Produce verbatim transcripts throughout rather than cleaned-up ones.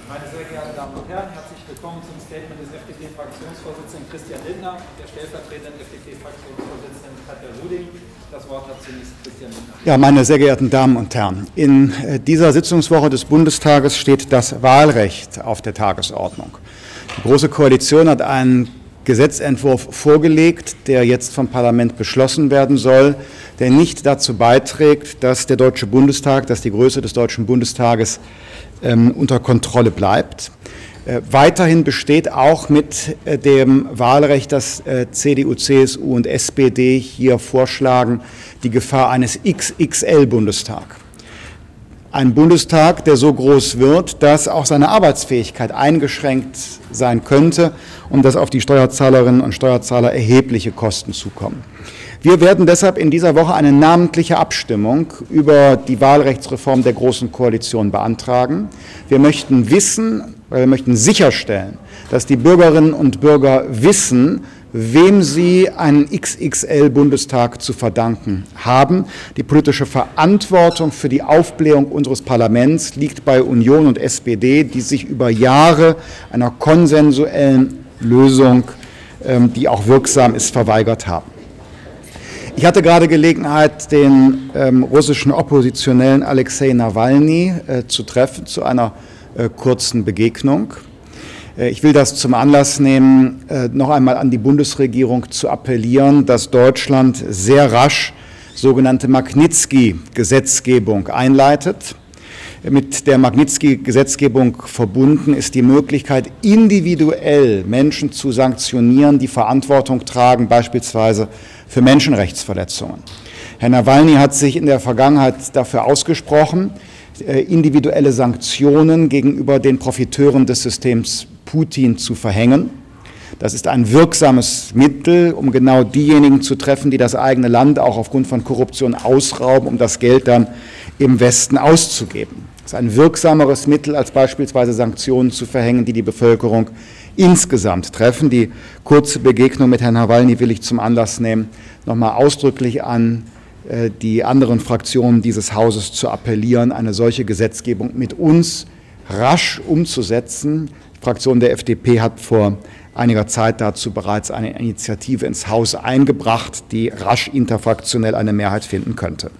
Meine sehr geehrten Damen und Herren, herzlich willkommen zum Statement des F D P-Fraktionsvorsitzenden Christian Lindner, der stellvertretenden F D P-Fraktionsvorsitzenden Katja Ruding. Das Wort hat zunächst Christian Lindner. Ja, meine sehr geehrten Damen und Herren, in dieser Sitzungswoche des Bundestages steht das Wahlrecht auf der Tagesordnung. Die Große Koalition hat einen Gesetzentwurf vorgelegt, der jetzt vom Parlament beschlossen werden soll, der nicht dazu beiträgt, dass der Deutsche Bundestag, dass die Größe des Deutschen Bundestages ähm, unter Kontrolle bleibt. Äh, weiterhin besteht auch mit äh, dem Wahlrecht, das äh, C D U, C S U und S P D hier vorschlagen, die Gefahr eines X X L-Bundestag. Ein Bundestag, der so groß wird, dass auch seine Arbeitsfähigkeit eingeschränkt sein könnte und dass auf die Steuerzahlerinnen und Steuerzahler erhebliche Kosten zukommen. Wir werden deshalb in dieser Woche eine namentliche Abstimmung über die Wahlrechtsreform der Großen Koalition beantragen. Wir möchten wissen, wir möchten sicherstellen, dass die Bürgerinnen und Bürger wissen, wem sie einen X X L-Bundestag zu verdanken haben. Die politische Verantwortung für die Aufblähung unseres Parlaments liegt bei Union und S P D, die sich über Jahre einer konsensuellen Lösung, die auch wirksam ist, verweigert haben. Ich hatte gerade Gelegenheit, den ähm, russischen Oppositionellen Alexei Nawalny äh, zu treffen, zu einer äh, kurzen Begegnung. Äh, ich will das zum Anlass nehmen, äh, noch einmal an die Bundesregierung zu appellieren, dass Deutschland sehr rasch sogenannte Magnitsky-Gesetzgebung einleitet. Mit der Magnitsky-Gesetzgebung verbunden ist die Möglichkeit, individuell Menschen zu sanktionieren, die Verantwortung tragen, beispielsweise für Menschenrechtsverletzungen. Herr Nawalny hat sich in der Vergangenheit dafür ausgesprochen, individuelle Sanktionen gegenüber den Profiteuren des Systems Putin zu verhängen. Das ist ein wirksames Mittel, um genau diejenigen zu treffen, die das eigene Land auch aufgrund von Korruption ausrauben, um das Geld dann im Westen auszugeben. Das ist ein wirksameres Mittel, als beispielsweise Sanktionen zu verhängen, die die Bevölkerung insgesamt treffen. Die kurze Begegnung mit Herrn Nawalny will ich zum Anlass nehmen, nochmal ausdrücklich an äh, die anderen Fraktionen dieses Hauses zu appellieren, eine solche Gesetzgebung mit uns rasch umzusetzen. Die Fraktion der F D P hat vor einiger Zeit dazu bereits eine Initiative ins Haus eingebracht, die rasch interfraktionell eine Mehrheit finden könnte.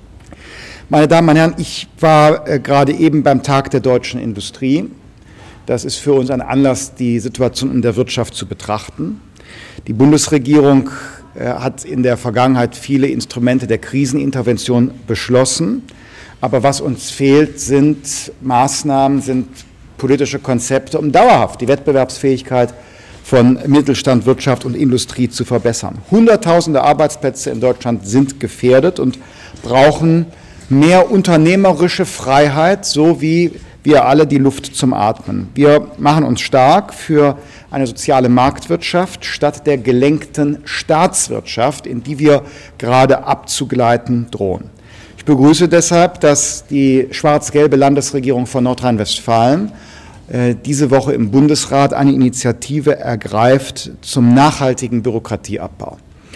Meine Damen und Herren, ich war äh, gerade eben beim Tag der deutschen Industrie. Das ist für uns ein Anlass, die Situation in der Wirtschaft zu betrachten. Die Bundesregierung äh, hat in der Vergangenheit viele Instrumente der Krisenintervention beschlossen. Aber was uns fehlt, sind Maßnahmen, sind politische Konzepte, um dauerhaft die Wettbewerbsfähigkeit von Mittelstand, Wirtschaft und Industrie zu verbessern. Hunderttausende Arbeitsplätze in Deutschland sind gefährdet und brauchen mehr unternehmerische Freiheit, so wie wir alle die Luft zum Atmen. Wir machen uns stark für eine soziale Marktwirtschaft statt der gelenkten Staatswirtschaft, in die wir gerade abzugleiten drohen. Ich begrüße deshalb, dass die schwarz-gelbe Landesregierung von Nordrhein-Westfalen äh, diese Woche im Bundesrat eine Initiative ergreift zum nachhaltigen Bürokratieabbau.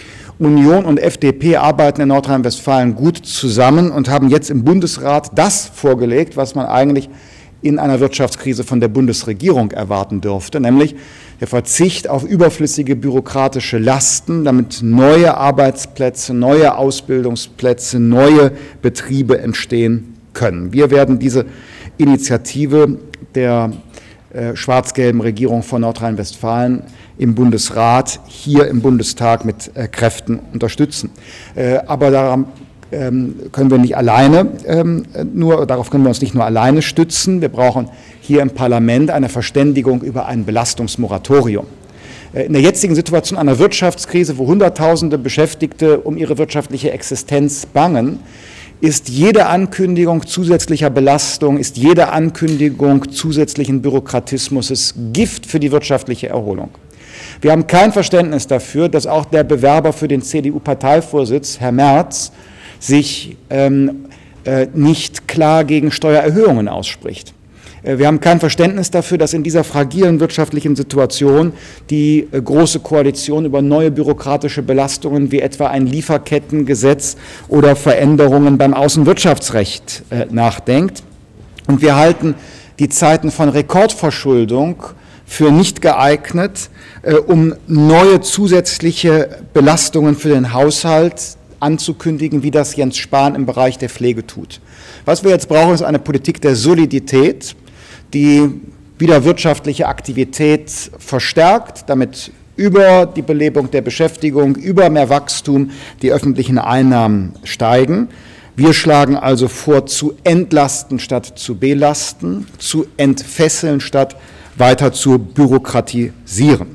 Union und F D P arbeiten in Nordrhein-Westfalen gut zusammen und haben jetzt im Bundesrat das vorgelegt, was man eigentlich in einer Wirtschaftskrise von der Bundesregierung erwarten dürfte, nämlich der Verzicht auf überflüssige bürokratische Lasten, damit neue Arbeitsplätze, neue Ausbildungsplätze, neue Betriebe entstehen können. Wir werden diese Initiative der äh, schwarz-gelben Regierung von Nordrhein-Westfalen im Bundesrat, hier im Bundestag mit äh, Kräften unterstützen. Äh, aber daran ähm, können wir nicht alleine, ähm, nur, darauf können wir uns nicht nur alleine stützen. Wir brauchen hier im Parlament eine Verständigung über ein Belastungsmoratorium. Äh, in der jetzigen Situation einer Wirtschaftskrise, wo Hunderttausende Beschäftigte um ihre wirtschaftliche Existenz bangen, ist jede Ankündigung zusätzlicher Belastung, ist jede Ankündigung zusätzlichen Bürokratismus Gift für die wirtschaftliche Erholung. Wir haben kein Verständnis dafür, dass auch der Bewerber für den C D U-Parteivorsitz, Herr Merz, sich ähm, äh, nicht klar gegen Steuererhöhungen ausspricht. Äh, wir haben kein Verständnis dafür, dass in dieser fragilen wirtschaftlichen Situation die äh, Große Koalition über neue bürokratische Belastungen wie etwa ein Lieferkettengesetz oder Veränderungen beim Außenwirtschaftsrecht äh, nachdenkt. Und wir halten die Zeiten von Rekordverschuldung für nicht geeignet, äh, um neue zusätzliche Belastungen für den Haushalt anzukündigen, wie das Jens Spahn im Bereich der Pflege tut. Was wir jetzt brauchen, ist eine Politik der Solidität, die wieder wirtschaftliche Aktivität verstärkt, damit über die Belebung der Beschäftigung, über mehr Wachstum die öffentlichen Einnahmen steigen. Wir schlagen also vor, zu entlasten statt zu belasten, zu entfesseln statt weiter zu bürokratisieren.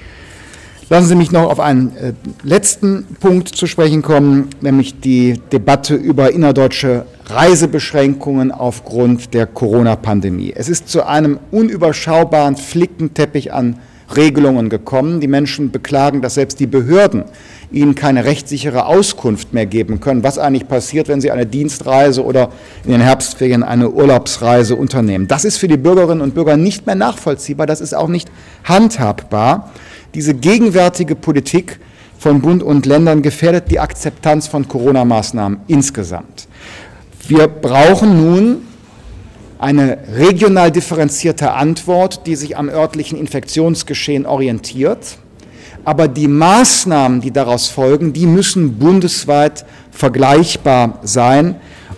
Lassen Sie mich noch auf einen äh, letzten Punkt zu sprechen kommen, nämlich die Debatte über innerdeutsche Reisebeschränkungen aufgrund der Corona-Pandemie. Es ist zu einem unüberschaubaren Flickenteppich an Regelungen gekommen. Die Menschen beklagen, dass selbst die Behörden ihnen keine rechtssichere Auskunft mehr geben können, was eigentlich passiert, wenn sie eine Dienstreise oder in den Herbstferien eine Urlaubsreise unternehmen. Das ist für die Bürgerinnen und Bürger nicht mehr nachvollziehbar, das ist auch nicht handhabbar. Diese gegenwärtige Politik von Bund und Ländern gefährdet die Akzeptanz von Corona-Maßnahmen insgesamt. Wir brauchen nun eine regional differenzierte Antwort, die sich am örtlichen Infektionsgeschehen orientiert. Aber die Maßnahmen, die daraus folgen, die müssen bundesweit vergleichbar sein.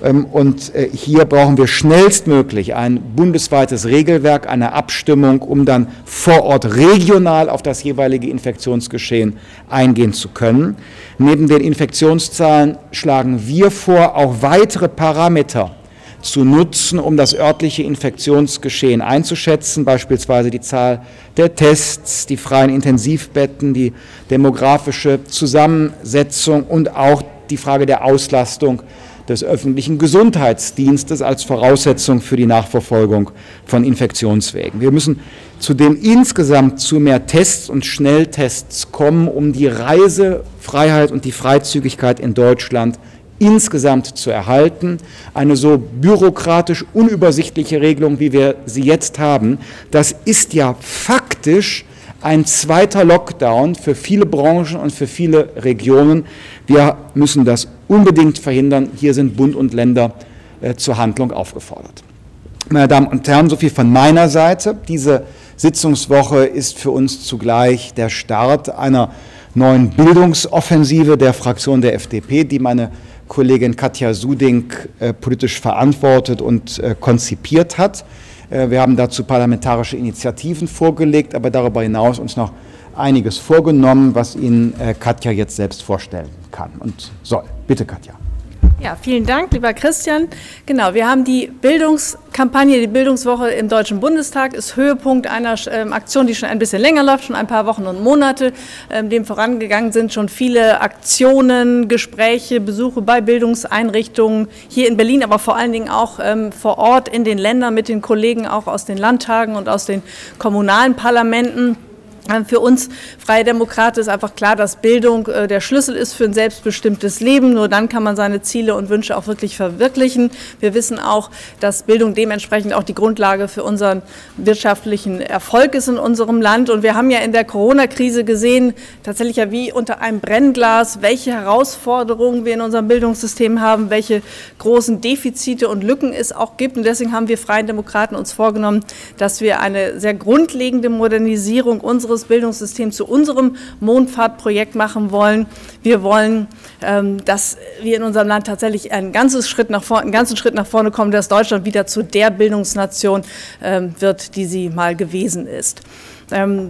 Und hier brauchen wir schnellstmöglich ein bundesweites Regelwerk, eine Abstimmung, um dann vor Ort regional auf das jeweilige Infektionsgeschehen eingehen zu können. Neben den Infektionszahlen schlagen wir vor, auch weitere Parameter zu nutzen, um das örtliche Infektionsgeschehen einzuschätzen, beispielsweise die Zahl der Tests, die freien Intensivbetten, die demografische Zusammensetzung und auch die Frage der Auslastung des öffentlichen Gesundheitsdienstes als Voraussetzung für die Nachverfolgung von Infektionswegen. Wir müssen zudem insgesamt zu mehr Tests und Schnelltests kommen, um die Reisefreiheit und die Freizügigkeit in Deutschland insgesamt zu erhalten. Eine so bürokratisch unübersichtliche Regelung, wie wir sie jetzt haben, das ist ja faktisch ein zweiter Lockdown für viele Branchen und für viele Regionen. Wir müssen das unbedingt verhindern. Hier sind Bund und Länder äh, zur Handlung aufgefordert. Meine Damen und Herren, so viel von meiner Seite. Diese Sitzungswoche ist für uns zugleich der Start einer neuen Bildungsoffensive der Fraktion der F D P, die meine Kollegin Katja Suding äh, politisch verantwortet und äh, konzipiert hat. Äh, wir haben dazu parlamentarische Initiativen vorgelegt, aber darüber hinaus uns noch einiges vorgenommen, was Ihnen äh, Katja jetzt selbst vorstellen kann und soll. Bitte, Katja. Ja, vielen Dank, lieber Christian. Genau, wir haben die Bildungskampagne, die Bildungswoche im Deutschen Bundestag, ist Höhepunkt einer ähm, Aktion, die schon ein bisschen länger läuft, schon ein paar Wochen und Monate. Ähm, dem vorangegangen sind schon viele Aktionen, Gespräche, Besuche bei Bildungseinrichtungen hier in Berlin, aber vor allen Dingen auch ähm, vor Ort in den Ländern mit den Kollegen auch aus den Landtagen und aus den kommunalen Parlamenten. Für uns Freie Demokraten ist einfach klar, dass Bildung äh, der Schlüssel ist für ein selbstbestimmtes Leben. Nur dann kann man seine Ziele und Wünsche auch wirklich verwirklichen. Wir wissen auch, dass Bildung dementsprechend auch die Grundlage für unseren wirtschaftlichen Erfolg ist in unserem Land. Und wir haben ja in der Corona-Krise gesehen, tatsächlich ja wie unter einem Brennglas, welche Herausforderungen wir in unserem Bildungssystem haben, welche großen Defizite und Lücken es auch gibt. Und deswegen haben wir Freien Demokraten uns vorgenommen, dass wir eine sehr grundlegende Modernisierung unseres Bildungssystem zu unserem Mondfahrtprojekt machen wollen. Wir wollen, ähm, dass wir in unserem Land tatsächlich einen ganzen Schritt nach vorne, einen ganzen Schritt nach vorne kommen, dass Deutschland wieder zu der Bildungsnation ähm, wird, die sie mal gewesen ist. Ähm,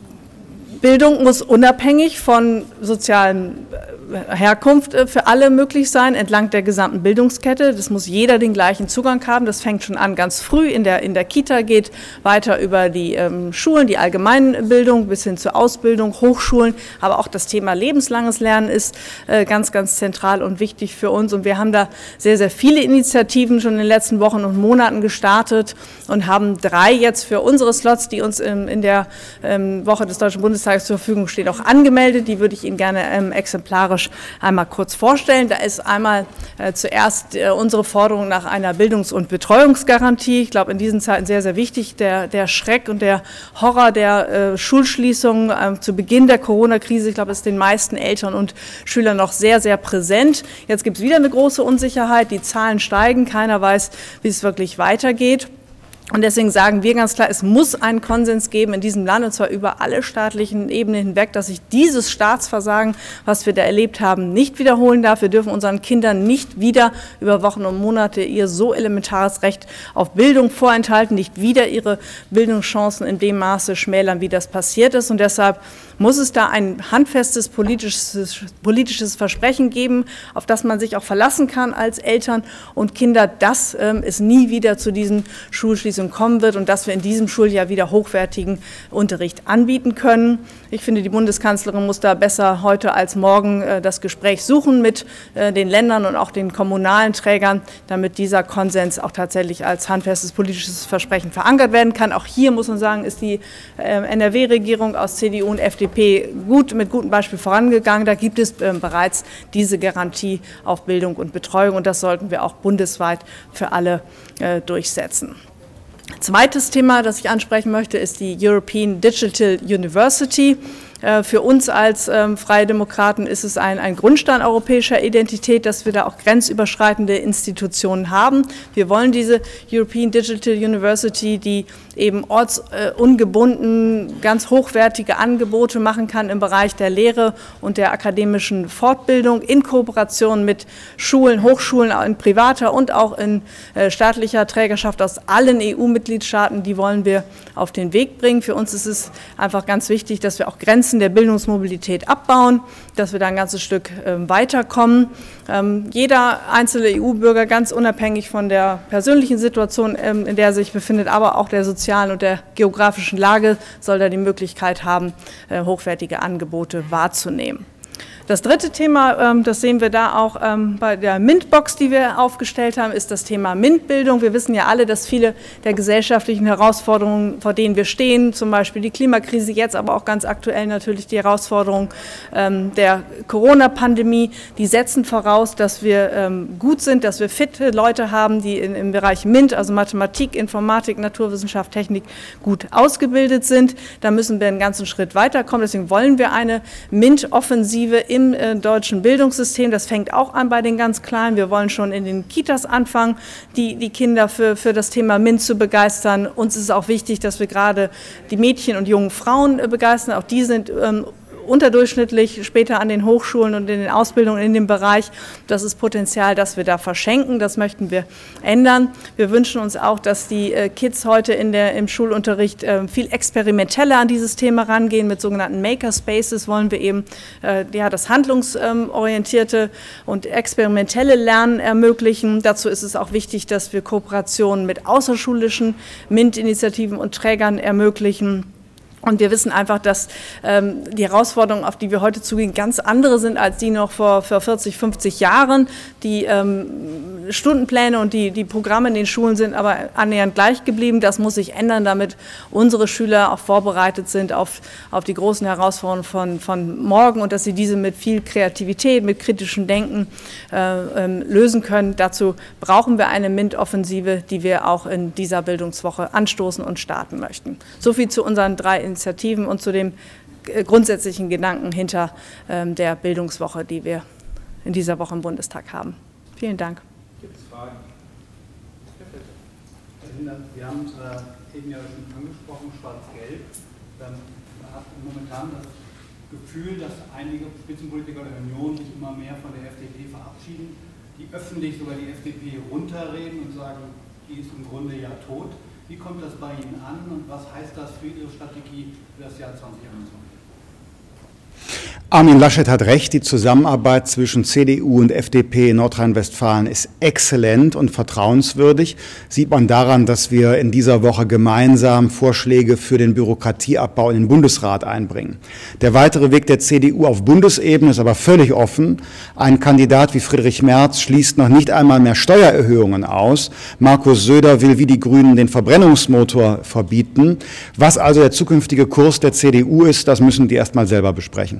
Bildung muss unabhängig von sozialen Herkunft für alle möglich sein, entlang der gesamten Bildungskette. Das muss jeder den gleichen Zugang haben. Das fängt schon an ganz früh in der, in der Kita, geht weiter über die ähm, Schulen, die Allgemeinbildung bis hin zur Ausbildung, Hochschulen. Aber auch das Thema lebenslanges Lernen ist äh, ganz, ganz zentral und wichtig für uns. Und wir haben da sehr, sehr viele Initiativen schon in den letzten Wochen und Monaten gestartet und haben drei jetzt für unsere Slots, die uns ähm, in der ähm, Woche des Deutschen Bundestages zur Verfügung stehen, auch angemeldet. Die würde ich Ihnen gerne ähm, exemplarisch einmal kurz vorstellen. Da ist einmal äh, zuerst äh, unsere Forderung nach einer Bildungs- und Betreuungsgarantie. Ich glaube, in diesen Zeiten sehr, sehr wichtig. Der, der Schreck und der Horror der äh, Schulschließungen äh, zu Beginn der Corona-Krise, ich glaube, ist den meisten Eltern und Schülern noch sehr, sehr präsent. Jetzt gibt es wieder eine große Unsicherheit. Die Zahlen steigen. Keiner weiß, wie es wirklich weitergeht. Und deswegen sagen wir ganz klar, es muss einen Konsens geben in diesem Land, und zwar über alle staatlichen Ebenen hinweg, dass sich dieses Staatsversagen, was wir da erlebt haben, nicht wiederholen darf. Wir dürfen unseren Kindern nicht wieder über Wochen und Monate ihr so elementares Recht auf Bildung vorenthalten, nicht wieder ihre Bildungschancen in dem Maße schmälern, wie das passiert ist. Und deshalb muss es da ein handfestes politisches, politisches Versprechen geben, auf das man sich auch verlassen kann als Eltern und Kinder, dass ähm, es nie wieder zu diesen Schulschließungen kommen wird und dass wir in diesem Schuljahr wieder hochwertigen Unterricht anbieten können. Ich finde, die Bundeskanzlerin muss da besser heute als morgen äh, das Gespräch suchen mit äh, den Ländern und auch den kommunalen Trägern, damit dieser Konsens auch tatsächlich als handfestes politisches Versprechen verankert werden kann. Auch hier muss man sagen, ist die äh, N R W-Regierung aus C D U und F D P gut, mit gutem Beispiel vorangegangen. Da gibt es äh, bereits diese Garantie auf Bildung und Betreuung, und das sollten wir auch bundesweit für alle äh, durchsetzen. Zweites Thema, das ich ansprechen möchte, ist die European Digital University. Für uns als ähm, Freie Demokraten ist es ein, ein Grundstein europäischer Identität, dass wir da auch grenzüberschreitende Institutionen haben. Wir wollen diese European Digital University, die eben ortsungebunden, äh, ganz hochwertige Angebote machen kann im Bereich der Lehre und der akademischen Fortbildung in Kooperation mit Schulen, Hochschulen in privater und auch in äh, staatlicher Trägerschaft aus allen E U-Mitgliedstaaten. Die wollen wir auf den Weg bringen. Für uns ist es einfach ganz wichtig, dass wir auch Grenzen der Bildungsmobilität abbauen, dass wir da ein ganzes Stück äh, weiterkommen. Ähm, jeder einzelne E U-Bürger, ganz unabhängig von der persönlichen Situation, ähm, in der er sich befindet, aber auch der sozialen und der geografischen Lage, soll da die Möglichkeit haben, äh, hochwertige Angebote wahrzunehmen. Das dritte Thema, das sehen wir da auch bei der MINT-Box, die wir aufgestellt haben, ist das Thema MINT-Bildung. Wir wissen ja alle, dass viele der gesellschaftlichen Herausforderungen, vor denen wir stehen, zum Beispiel die Klimakrise jetzt, aber auch ganz aktuell natürlich die Herausforderung der Corona-Pandemie, die setzen voraus, dass wir gut sind, dass wir fitte Leute haben, die im Bereich MINT, also Mathematik, Informatik, Naturwissenschaft, Technik, gut ausgebildet sind. Da müssen wir einen ganzen Schritt weiterkommen. Deswegen wollen wir eine MINT-Offensive im äh, deutschen Bildungssystem. Das fängt auch an bei den ganz Kleinen. Wir wollen schon in den Kitas anfangen, die, die Kinder für, für das Thema MINT zu begeistern. Uns ist es auch wichtig, dass wir gerade die Mädchen und jungen Frauen äh, begeistern. Auch die sind ähm, unterdurchschnittlich später an den Hochschulen und in den Ausbildungen in dem Bereich. Das ist Potenzial, das wir da verschenken. Das möchten wir ändern. Wir wünschen uns auch, dass die äh, Kids heute in der, im Schulunterricht äh, viel experimenteller an dieses Thema rangehen. Mit sogenannten Makerspaces wollen wir eben äh, ja, das handlungsorientierte und experimentelle Lernen ermöglichen. Dazu ist es auch wichtig, dass wir Kooperationen mit außerschulischen MINT-Initiativen und Trägern ermöglichen. Und wir wissen einfach, dass ähm, die Herausforderungen, auf die wir heute zugehen, ganz andere sind als die noch vor, vor vierzig, fünfzig Jahren. Die ähm, Stundenpläne und die, die Programme in den Schulen sind aber annähernd gleich geblieben. Das muss sich ändern, damit unsere Schüler auch vorbereitet sind auf, auf die großen Herausforderungen von, von morgen und dass sie diese mit viel Kreativität, mit kritischem Denken äh, ähm, lösen können. Dazu brauchen wir eine MINT-Offensive, die wir auch in dieser Bildungswoche anstoßen und starten möchten. So viel zu unseren drei Initiativen und zu dem grundsätzlichen Gedanken hinter ähm, der Bildungswoche, die wir in dieser Woche im Bundestag haben. Vielen Dank. Gibt es Fragen? Wir haben es äh, eben ja schon angesprochen, Schwarz-Gelb. Ähm, man hat momentan das Gefühl, dass einige Spitzenpolitiker der Union sich immer mehr von der F D P verabschieden, die öffentlich sogar die F D P runterreden und sagen, die ist im Grunde ja tot. Wie kommt das bei Ihnen an und was heißt das für Ihre Strategie für das Jahr zwanzig einundzwanzig? Armin Laschet hat recht, die Zusammenarbeit zwischen C D U und F D P in Nordrhein-Westfalen ist exzellent und vertrauenswürdig. Sieht man daran, dass wir in dieser Woche gemeinsam Vorschläge für den Bürokratieabbau in den Bundesrat einbringen. Der weitere Weg der C D U auf Bundesebene ist aber völlig offen. Ein Kandidat wie Friedrich Merz schließt noch nicht einmal mehr Steuererhöhungen aus. Markus Söder will wie die Grünen den Verbrennungsmotor verbieten. Was also der zukünftige Kurs der C D U ist, das müssen die erst mal selber besprechen.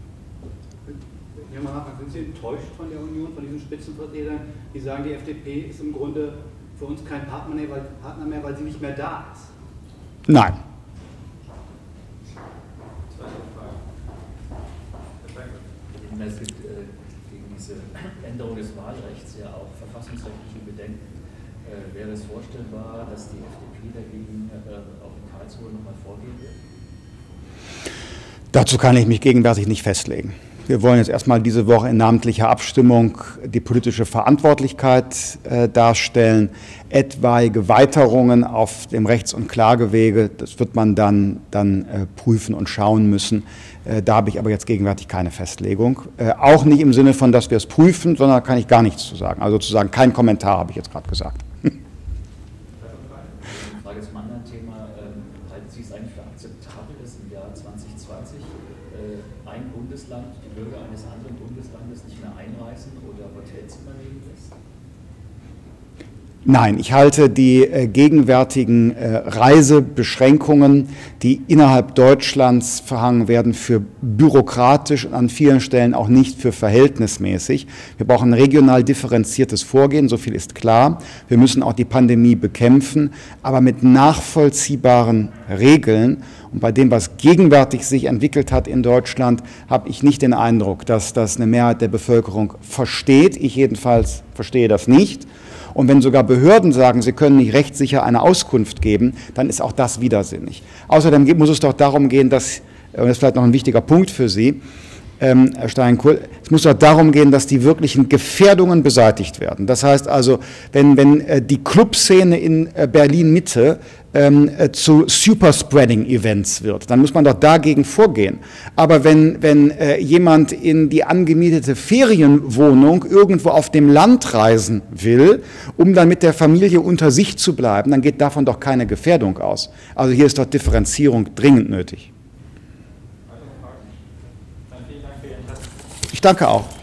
Sind Sie enttäuscht von der Union, von diesen Spitzenvertretern, die sagen, die F D P ist im Grunde für uns kein Partner mehr, weil, Partner mehr, weil sie nicht mehr da ist? Nein. Zweite Frage. Es gibt äh, gegen diese Änderung des Wahlrechts ja auch verfassungsrechtliche Bedenken. Äh, wäre es vorstellbar, dass die F D P dagegen äh, auch in Karlsruhe nochmal vorgehen wird? Dazu kann ich mich gegenwärtig nicht festlegen. Wir wollen jetzt erstmal diese Woche in namentlicher Abstimmung die politische Verantwortlichkeit äh, darstellen. Etwaige Weiterungen auf dem Rechts- und Klagewege, das wird man dann, dann äh, prüfen und schauen müssen. Äh, da habe ich aber jetzt gegenwärtig keine Festlegung. Äh, auch nicht im Sinne von, dass wir es prüfen, sondern kann ich gar nichts zu sagen. Also sozusagen kein Kommentar, habe ich jetzt gerade gesagt. Frage zum anderen Thema. Halten Sie es eigentlich für akzeptabel, dass im Jahr zwanzig zwanzig äh, ein Bundesland die Bürger eines anderen Bundeslandes nicht mehr einreisen oder Hotelzimmer nehmen lässt? Nein, ich halte die äh, gegenwärtigen äh, Reisebeschränkungen, die innerhalb Deutschlands verhangen werden, für bürokratisch und an vielen Stellen auch nicht für verhältnismäßig. Wir brauchen ein regional differenziertes Vorgehen, so viel ist klar. Wir müssen auch die Pandemie bekämpfen, aber mit nachvollziehbaren Regeln. Und bei dem, was gegenwärtig sich entwickelt hat in Deutschland, habe ich nicht den Eindruck, dass das eine Mehrheit der Bevölkerung versteht. Ich jedenfalls verstehe das nicht. Und wenn sogar Behörden sagen, sie können nicht rechtssicher eine Auskunft geben, dann ist auch das widersinnig. Außerdem muss es doch darum gehen, dass, und das ist vielleicht noch ein wichtiger Punkt für Sie, ähm, Herr Steinkohl, es muss doch darum gehen, dass die wirklichen Gefährdungen beseitigt werden. Das heißt also, wenn, wenn äh, die Clubszene in äh, Berlin-Mitte ähm, äh, zu Superspreading-Events wird, dann muss man doch dagegen vorgehen. Aber wenn, wenn äh, jemand in die angemietete Ferienwohnung irgendwo auf dem Land reisen will, um dann mit der Familie unter sich zu bleiben, dann geht davon doch keine Gefährdung aus. Also hier ist doch Differenzierung dringend nötig. Ich danke auch.